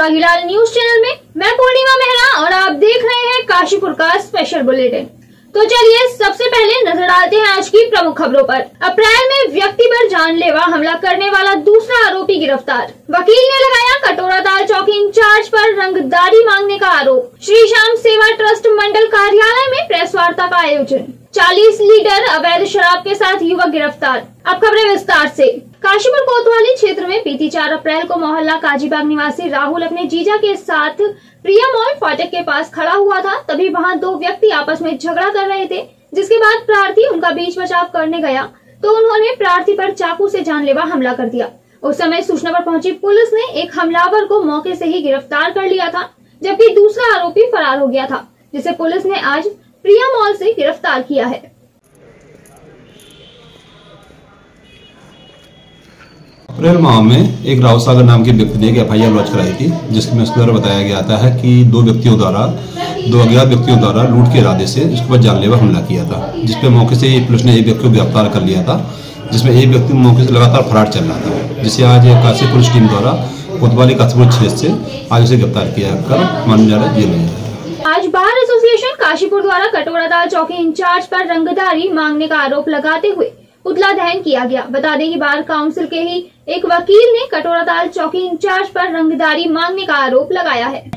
बागीलाल news channel में मैं पूर्णिमा मेहरा और आप देख रहे हैं काशीपुर का स्पेशल बुलेटिन। तो चलिए सबसे पहले नजर डालते हैं आज की प्रमुख खबरों पर। अप्रैल में व्यक्ति पर जानलेवा हमला करने वाला दूसरा आरोपी गिरफ्तार। वकील ने लगाया कटोराताल चौकी इंचार्ज पर रंगदारी मांगने का आरोप। श्री श्याम सेवा ट्रस्ट मंडल कार्यालय में प्रेस वार्ता का आयोजन। 40 लीटर अवैध शराब के साथ युवक गिरफ्तार। अब खबरें विस्तार से। काशीपुर कोतवाली क्षेत्र में बीती 4 अप्रैल को मोहल्ला काजीबाग निवासी राहुल अपने जीजा के साथ प्रिया मॉल फाटक के पास खड़ा हुआ था। तभी वहां 2 व्यक्ति आपस में झगड़ा कर रहे थे, जिसके बाद प्रार्थी उनका बीच बचाव करने गया तो उन्होंने प्रार्थी पर चाकू से जानलेवा हमला कर दिया। उस समय सूचना पर पहुंची पुलिस ने एक हमलावर को मौके से ही गिरफ्तार कर लिया था, जबकि दूसरा आरोपी फरार हो गया था, जिसे पुलिस ने आज प्रिया मॉल से गिरफ्तार किया है। अप्रैल माह में एक राव सागर नाम के व्यक्ति ने एक FIR लॉन्च कराई थी, जिसमें उसके द्वारा बताया गया था कि 2 अज्ञात व्यक्तियों द्वारा लूट के इरादे से उसके ऊपर जानलेवा हमला किया था, जिसपे मौके से पुलिस ने एक व्यक्ति को गिरफ्तार कर लिया था, जिसमें एक व्यक्ति मौके से लगातार फरार चल रहा था, जिसे आज काशी पुलिस टीम द्वारा कोतवाली काशीपुर क्षेत्र से आज उसे गिरफ्तार किया कर माननीय न्यायालय जेल में। आज बार एसोसिएशन काशीपुर द्वारा कटोराताल चौकी इंचार्ज पर रंगदारी मांगने का आरोप लगाते हुए पुतला दहन किया गया। बता दें कि बार काउंसिल के ही एक वकील ने कटोराताल चौकी इंचार्ज पर रंगदारी मांगने का आरोप लगाया है।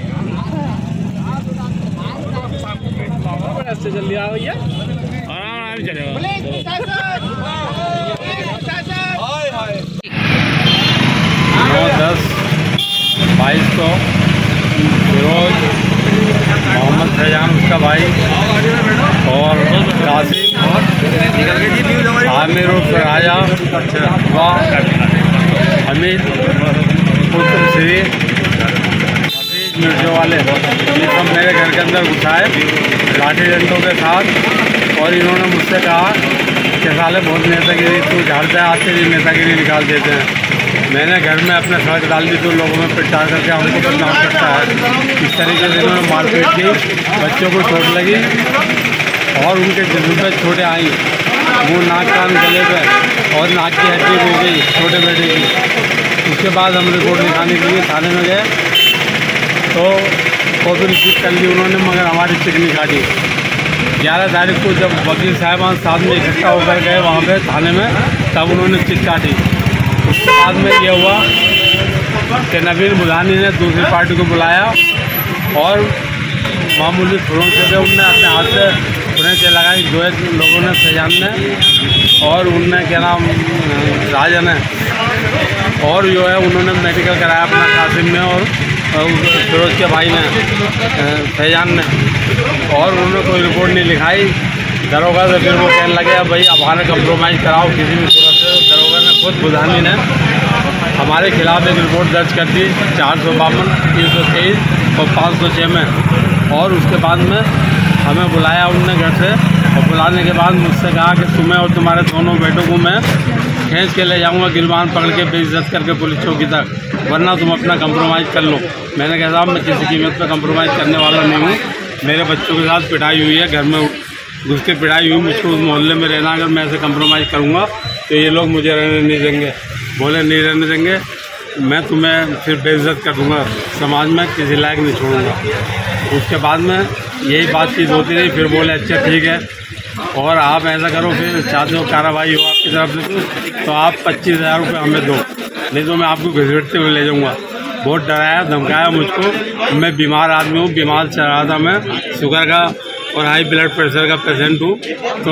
मोहम्मद फैजान उसका भाई और कासिम आमिर उर्फ राजा व हमीद पुत्र श्री हफीज मिर्जो वाले ये सब मेरे घर के अंदर घुसाए लाठी डंडों के साथ। और इन्होंने मुझसे कहा कि साले बहुत नेतागिरी तू झाड़ता है, आते भी नेतागिरी निकाल देते हैं। मैंने घर में अपने सड़क डाल दी तो लोगों में पिटार करके हमको बदनाम करता है। इस तरीके से इन्होंने मारपीट की, बच्चों को चोट लगी और उनके जिस्म पे चोटें आई, मुँह नाक कान गले पे और नाक की हड्डी हो गई छोटे बेटे की। उसके बाद हम रिपोर्ट लिखाने के लिए थाने में गए तो कॉपी रिसीव कर ली उन्होंने, मगर हमारी चिक नहीं काटी। 11 तारीख को जब वकील साहबान साथ में इकट्ठा होकर गए वहाँ पे थाने में, तब उन्होंने चिक काटी। उसके बाद में ये हुआ कि नवीन बुधानी ने दूसरी पार्टी को बुलाया और मामूली फुरों से उनने अपने हाथ से उन्हें से लगाई। 2 लोगों ने, फैजान ने और उनने क्या नाम राजा ने, और जो है उन्होंने मेडिकल कराया अपना कासिम ने और फिरोज के भाई ने फैजान ने, और उन्होंने कोई रिपोर्ट नहीं लिखाई। दरोगा से फिर वो कहने लगे भाई अब हमारे कंप्रोमाइज़ कराओ किसी भी सूरत से। दरोगा ने खुद बुधानी ने हमारे खिलाफ एक रिपोर्ट दर्ज कर दी 452, 323 और 506 में। और उसके बाद में हमें बुलाया उनने घर से, और बुलाने के बाद मुझसे कहा कि तुम्हें और तुम्हारे दोनों बेटों को मैं खींच के ले जाऊंगा गिलबान पकड़ के बेइज्जत करके पुलिस चौकी तक, वरना तुम अपना कंप्रोमाइज़ कर लो। मैंने कहा साहब मैं किसी कीमत पर कंप्रोमाइज़ करने वाला नहीं हूँ। मेरे बच्चों के साथ पिटाई हुई है, घर में घुस के पिटाई हुई, मुझको उस मोहल्ले में रहना, अगर मैं ऐसे कंप्रोमाइज़ करूँगा तो ये लोग मुझे रहने नहीं देंगे। बोले नहीं रहने देंगे, मैं तुम्हें फिर बेइज्जत कर दूँगा, समाज में किसी लायक नहीं छोड़ूंगा। उसके बाद में यही बातचीत होती रही। फिर बोले अच्छा ठीक है, और आप ऐसा करो फिर चाहते हो कार्रवाई हो आपकी तरफ से तो आप 25,000 रुपये हमें दो, नहीं तो मैं आपको घसीटते हुए ले जाऊँगा। बहुत डराया धमकाया मुझको। मैं बीमार आदमी हूँ, बीमार चल रहा था, मैं शुगर का और हाई ब्लड प्रेशर का पेशेंट हूँ।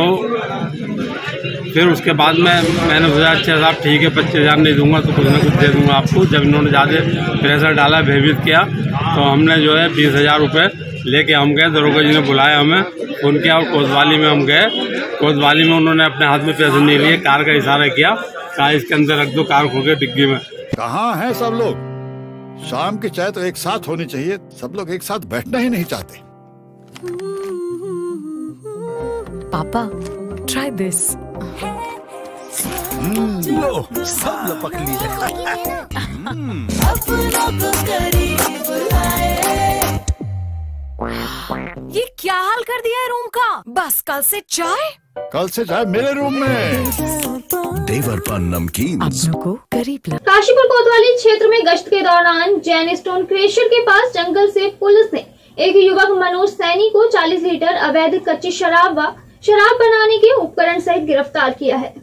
तो फिर उसके बाद में मैंने सोचा अच्छा साहब ठीक है 25,000 नहीं दूंगा तो कुछ ना कुछ दे दूंगा आपको। जब इन्होंने ज़्यादा प्रेशर डाला, भयभीत किया, तो हमने जो है 20,000 रुपये लेके हम गए। दरोगा जी ने बुलाया हमें, फ़ोन किया और कोतवाली में हम गए। कोतवाली में उन्होंने अपने हाथ में पैसे नहीं लिए, कार का इशारा किया, कहा इसके अंदर रख दो, कार खोल के डिग्गी में। कहाँ हैं सब लोग? शाम की चाय तो एक साथ होनी चाहिए, सब लोग एक साथ बैठना ही नहीं चाहते। पापा ट्राई दिस। लो सब लपक लिए। ये क्या हाल कर दिया है रूम का? बस कल से चाय मेरे रूम में। देवरपन नमकीन अपनों को करीब ला। काशीपुर कोतवाली क्षेत्र में गश्त के दौरान जैन स्टोन क्रेशर के पास जंगल से पुलिस ने एक युवक मनोज सैनी को 40 लीटर अवैध कच्ची शराब व शराब बनाने के उपकरण सहित गिरफ्तार किया है।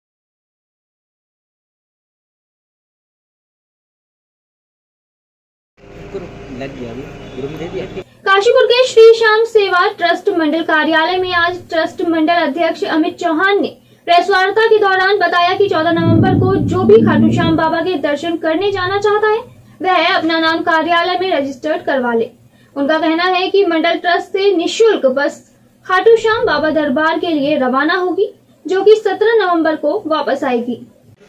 काशीपुर के श्री श्याम सेवा ट्रस्ट मंडल कार्यालय में आज ट्रस्ट मंडल अध्यक्ष अमित चौहान ने प्रेस वार्ता के दौरान बताया कि 14 नवंबर को जो भी खाटू श्याम बाबा के दर्शन करने जाना चाहता है वह अपना नाम कार्यालय में रजिस्टर्ड करवा ले। उनका कहना है कि मंडल ट्रस्ट से निःशुल्क बस खाटू श्याम बाबा दरबार के लिए रवाना होगी, जो कि 17 नवंबर को वापस आएगी।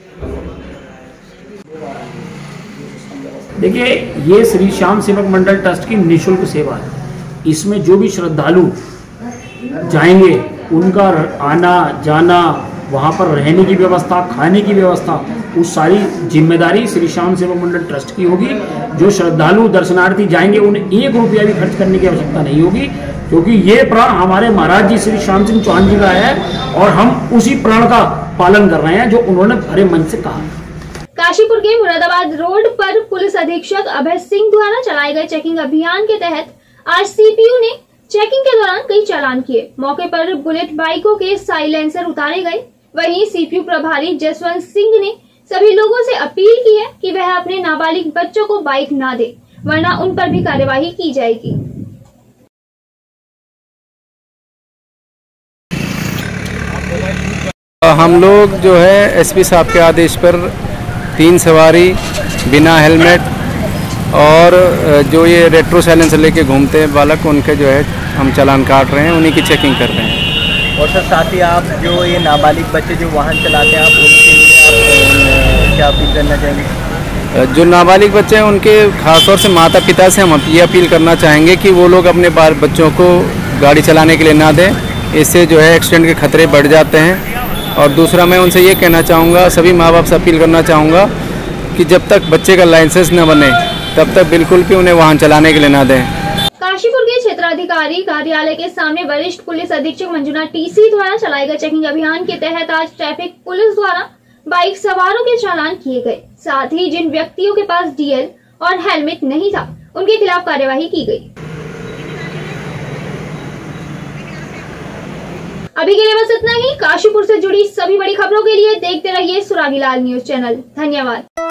देखिए, ये श्री श्याम सेवक मंडल ट्रस्ट की निःशुल्क सेवा है। इसमें जो भी श्रद्धालु जाएंगे उनका आना जाना, वहाँ पर रहने की व्यवस्था, खाने की व्यवस्था, उस सारी जिम्मेदारी श्री श्याम सेवक मंडल ट्रस्ट की होगी। जो श्रद्धालु दर्शनार्थी जाएंगे उन्हें 1 रुपया भी खर्च करने की आवश्यकता नहीं होगी, क्योंकि ये प्रण हमारे महाराज जी श्री श्याम सिंह चौहान जी का है और हम उसी प्रण का पालन कर रहे हैं जो उन्होंने भरे मन से कहा। काशीपुर के मुरादाबाद रोड पर पुलिस अधीक्षक अभय सिंह द्वारा चलाए गए चेकिंग अभियान के तहत आज सीपीयू ने चेकिंग के दौरान कई चालान किए। मौके पर बुलेट बाइकों के साइलेंसर उतारे गए। वहीं सीपीयू प्रभारी जसवंत सिंह ने सभी लोगों से अपील की है कि वह अपने नाबालिग बच्चों को बाइक न दे, वरना उन पर भी कार्यवाही की जाएगी। हम लोग जो है एसपी साहब के आदेश पर 3 सवारी बिना हेलमेट और जो ये रेट्रो साइलेंसर लेके घूमते हैं बालक, उनके जो है हम चालान काट रहे हैं, उन्हीं की चेकिंग कर रहे हैं। और सर साथ ही आप जो ये नाबालिग बच्चे जो वाहन चलाते हैं, आप उनके लिए आप क्या अपील करना चाहेंगे? जो नाबालिग बच्चे हैं उनके खासतौर से माता पिता से हम ये अपील करना चाहेंगे कि वो लोग अपने बच्चों को गाड़ी चलाने के लिए ना दें। इससे जो है एक्सीडेंट के खतरे बढ़ जाते हैं। और दूसरा मैं उनसे ये कहना चाहूँगा, सभी माँ बाप से अपील करना चाहूँगा कि जब तक बच्चे का लाइसेंस न बने तब तक बिल्कुल भी उन्हें वाहन चलाने के लिए ना दें। काशीपुर के क्षेत्राधिकारी कार्यालय के सामने वरिष्ठ पुलिस अधीक्षक मंजुला टीसी द्वारा चलाए गए चेकिंग अभियान के तहत आज ट्रैफिक पुलिस द्वारा बाइक सवारों के चालान किए गए। साथ ही जिन व्यक्तियों के पास डीएल और हेलमेट नहीं था उनके खिलाफ कार्यवाही की गई। अभी के लिए बस इतना ही। काशीपुर से जुड़ी सभी बड़ी खबरों के लिए देखते रहिए सुरागीलाल न्यूज चैनल। धन्यवाद।